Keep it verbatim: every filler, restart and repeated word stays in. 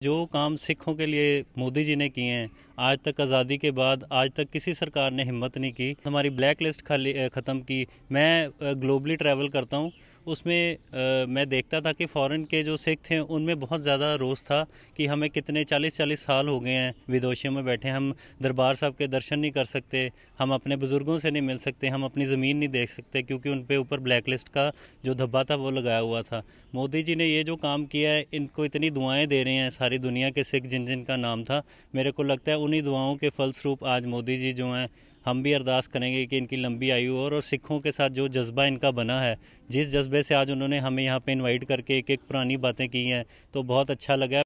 जो काम सिखों के लिए मोदी जी ने किए हैं, आज तक आज़ादी के बाद आज तक किसी सरकार ने हिम्मत नहीं की। हमारी ब्लैक लिस्ट खाली ख़त्म की। मैं ग्लोबली ट्रैवल करता हूँ, उसमें आ, मैं देखता था कि फ़ॉरेन के जो सिख थे उनमें बहुत ज़्यादा रोष था कि हमें कितने चालीस चालीस साल हो गए हैं विदेशों में बैठे, हम दरबार साहब के दर्शन नहीं कर सकते, हम अपने बुज़ुर्गों से नहीं मिल सकते, हम अपनी ज़मीन नहीं देख सकते, क्योंकि उन पे ऊपर ब्लैक लिस्ट का जो धब्बा था वो लगाया हुआ था। मोदी जी ने ये जो काम किया है, इनको इतनी दुआएं दे रहे हैं सारी दुनिया के सिख जिन जिन का नाम था। मेरे को लगता है उन्हीं दुआओं के फलस्वरूप आज मोदी जी जो हैं, हम भी अरदास करेंगे कि इनकी लंबी आयु हो। और सिखों के साथ जो जज्बा इनका बना है, जिस जज्बे से आज उन्होंने हमें यहाँ पे इनवाइट करके एक एक पुरानी बातें की हैं, तो बहुत अच्छा लगा।